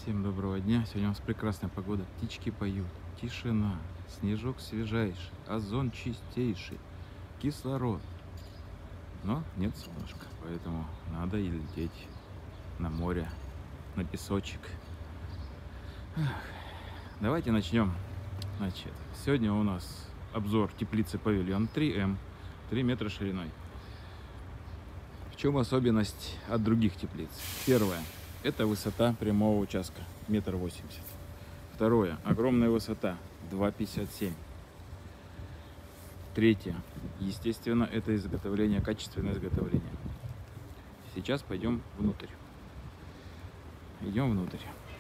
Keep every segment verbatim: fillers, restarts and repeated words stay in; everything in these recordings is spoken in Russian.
Всем доброго дня. Сегодня у нас прекрасная погода. Птички поют, тишина, снежок свежайший, озон чистейший, кислород. Но нет солнышка, поэтому надо и лететь на море, на песочек. Ах. Давайте начнем. Значит, сегодня у нас обзор теплицы Павильон три эм, три метра шириной. В чем особенность от других теплиц? Первое. Это высота прямого участка метр восемьдесят. Второе. Огромная высота два пятьдесят семь. Третье. Естественно, это изготовление, качественное изготовление. Сейчас пойдем внутрь. Идем внутрь.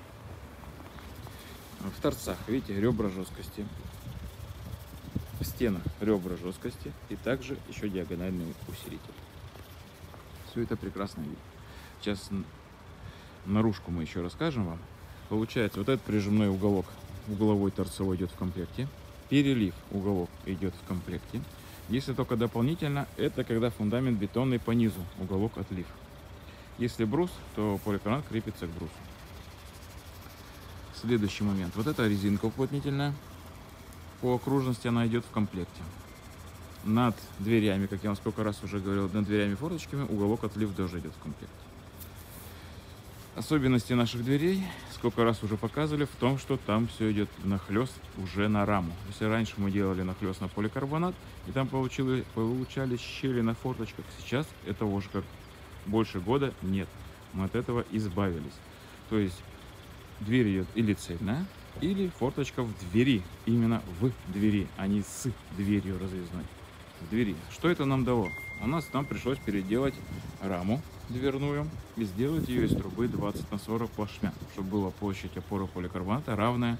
В торцах, видите, ребра жесткости. В стенах ребра жесткости. И также еще диагональный усилитель. Все это прекрасно видно. Сейчас наружку мы еще расскажем вам. Получается, вот этот прижимной уголок, угловой торцевой идет в комплекте. Перелив уголок идет в комплекте. Если только дополнительно, это когда фундамент бетонный по низу, уголок отлив. Если брус, то поликарбонат крепится к брусу. Следующий момент. Вот эта резинка уплотнительная. По окружности она идет в комплекте. Над дверями, как я вам сколько раз уже говорил, над дверями и форточками уголок отлив тоже идет в комплекте. Особенности наших дверей, сколько раз уже показывали, в том, что там все идет нахлест уже на раму. Если раньше мы делали нахлест на поликарбонат, и там получили, получались щели на форточках, сейчас этого уже как больше года нет. Мы от этого избавились. То есть дверь идет или цельная, или форточка в двери, именно в двери, а не с дверью разъездной. В двери. Что это нам дало? У нас нам пришлось переделать раму дверную и сделать ее из трубы двадцать на сорок плашмя, чтобы была площадь опоры поликарбоната равная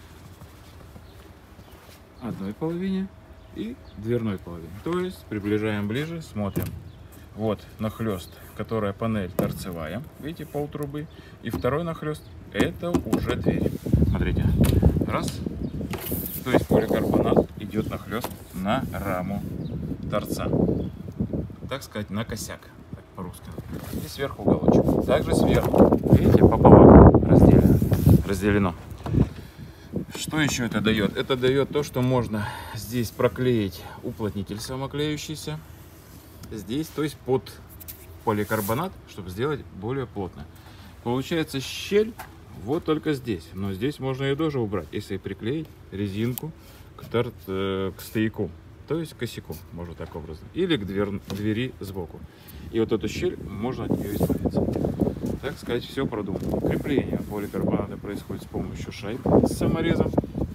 одной половине и дверной половине. То есть приближаем ближе, смотрим. Вот нахлест, которая панель торцевая, видите, пол трубы, и второй нахлест это уже дверь. Смотрите, раз, то есть поликарбонат идет нахлест на раму торца, так сказать, на косяк. По-русски. И сверху уголочек. Также сверху, видите, пополам разделено. разделено. Что еще это дает? Это дает то, что можно здесь проклеить уплотнитель самоклеющийся. Здесь, то есть под поликарбонат, чтобы сделать более плотно. Получается щель вот только здесь. Но здесь можно ее тоже убрать, если приклеить резинку к, торт, э, к стояку. То есть к косяку, можно так образно. Или к двер, двери сбоку. И вот эту щель можно от нее избавиться. Так сказать, все продумано. Крепление поликарбоната происходит с помощью шайб с саморезом.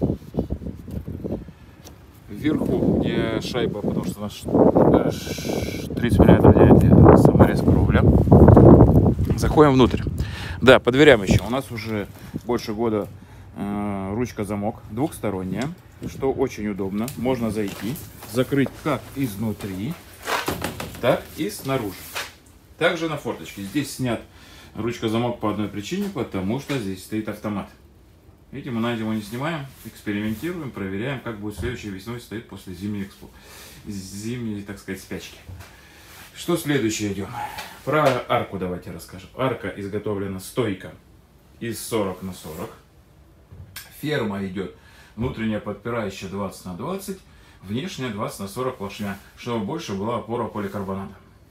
Вверху, где шайба, потому что наш тридцать миллиметров диаметра, саморез кровля. Заходим внутрь. Да, по дверям еще. У нас уже больше года э, ручка-замок двухсторонняя, что очень удобно. Можно зайти, закрыть как изнутри, так и снаружи. Также на форточке. Здесь снят ручка-замок по одной причине, потому что здесь стоит автомат. Видите, мы на зиму не снимаем, экспериментируем, проверяем, как будет следующей весной стоит после зимней экспо, зимней, так сказать, спячки. Что следующее идем? Про арку давайте расскажем. Арка изготовлена стойка из сорок на сорок. Ферма идет внутренняя подпирающая двадцать на двадцать. Внешняя двадцать на сорок плашмя, чтобы больше была опора поликарбоната.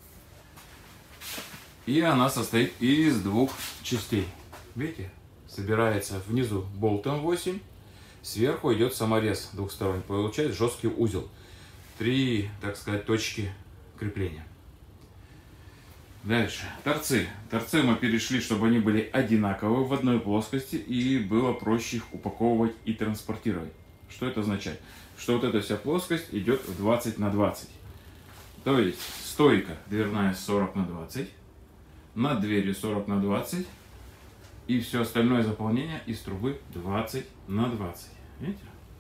И она состоит из двух частей. Видите? Собирается внизу болтом восемь, сверху идет саморез двухсторонний. Получается жесткий узел. Три, так сказать, точки крепления. Дальше. Торцы. Торцы мы перешли, чтобы они были одинаковые в одной плоскости и было проще их упаковывать и транспортировать. Что это означает? Что вот эта вся плоскость идет в двадцать на двадцать. То есть стойка дверная сорок на двадцать, над дверью сорок на двадцать и все остальное заполнение из трубы двадцать на двадцать. Видите?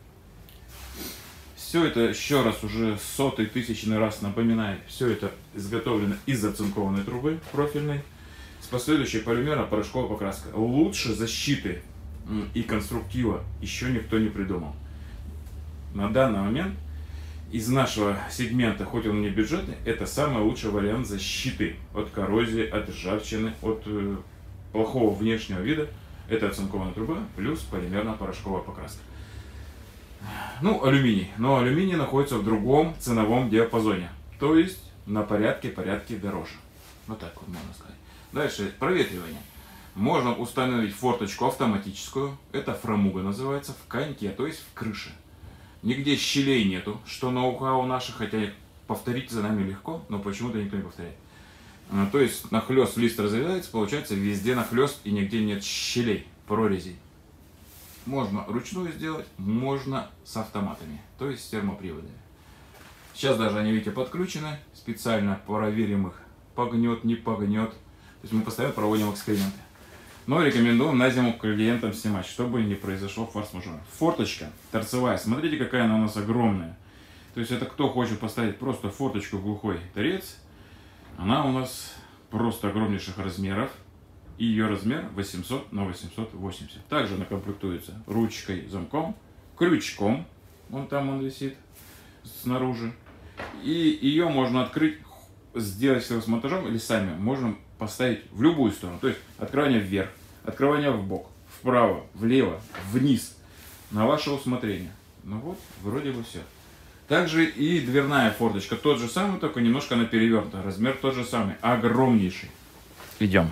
Все это, еще раз, уже сотый, тысячный раз напоминаю, все это изготовлено из оцинкованной трубы профильной с последующей полимерно-порошковой покраской. Лучше защиты и конструктива еще никто не придумал. На данный момент из нашего сегмента, хоть он не бюджетный, это самый лучший вариант защиты от коррозии, от ржавчины, от э, плохого внешнего вида Это оцинкованная труба плюс полимерно-порошковая покраска. Ну, алюминий. Но алюминий находится в другом ценовом диапазоне. То есть на порядке, порядке дороже. Вот так вот можно сказать. Дальше проветривание. Можно установить форточку автоматическую. Это фрамуга называется, в коньке, то есть в крыше. Нигде щелей нету, что ноу-хау наше, хотя повторить за нами легко, но почему-то никто не повторяет. То есть нахлест лист разрезается, получается везде нахлест и нигде нет щелей, прорезей. Можно ручную сделать, можно с автоматами, то есть с термоприводами. Сейчас даже они, видите, подключены, специально проверим их, погнет, не погнет. То есть мы постоянно проводим эксперименты. Но рекомендуем на зиму клиентам снимать, чтобы не произошло форс-мажор. Форточка торцевая, смотрите, какая она у нас огромная. То есть это кто хочет поставить просто форточку в глухой торец, она у нас просто огромнейших размеров. И ее размер восемьсот на восемьсот восемьдесят. Также она комплектуется ручкой, замком, крючком. Вон там он висит снаружи. И ее можно открыть, сделать с монтажом или сами. Можно поставить в любую сторону. То есть открывание вверх, открывание в бок, вправо, влево, вниз. На ваше усмотрение. Ну вот, вроде бы все. Также и дверная форточка. Тот же самый, только немножко она перевернута. Размер тот же самый. Огромнейший. Идем.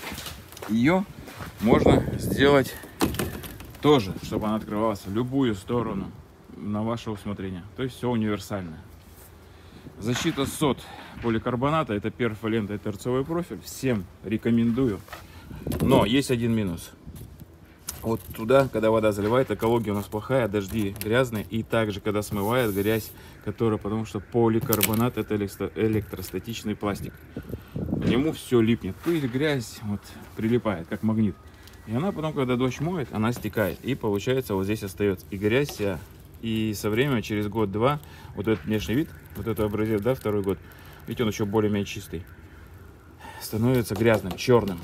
Ее можно сделать тоже, чтобы она открывалась в любую сторону на ваше усмотрение. То есть все универсальное. Защита сот поликарбоната, это перфолента и торцевой профиль. Всем рекомендую. Но есть один минус. Вот туда, когда вода заливает, экология у нас плохая, дожди грязные. И также, когда смывает грязь, которая, потому что поликарбонат это электростатичный пластик. К нему все липнет. Пыль, грязь вот, прилипает, как магнит. И она потом, когда дождь моет, она стекает. И получается, вот здесь остается и грязь вся. И со временем, через год-два, вот этот внешний вид, вот это образец, да, второй год, видите, он еще более-менее чистый, становится грязным, черным.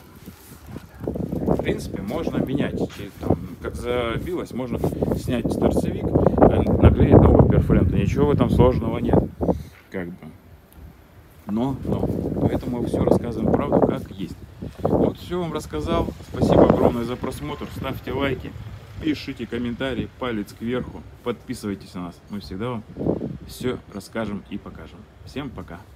В принципе, можно менять. Там, как забилось, можно снять торцевик, наклеить новую перфоленту. Ничего в этом сложного нет. Как бы. Но, но. Поэтому мы все рассказываем правду, как есть. Вот все вам рассказал. Спасибо огромное за просмотр. Ставьте лайки, пишите комментарии, палец кверху. Подписывайтесь на нас. Мы всегда вам все расскажем и покажем. Всем пока.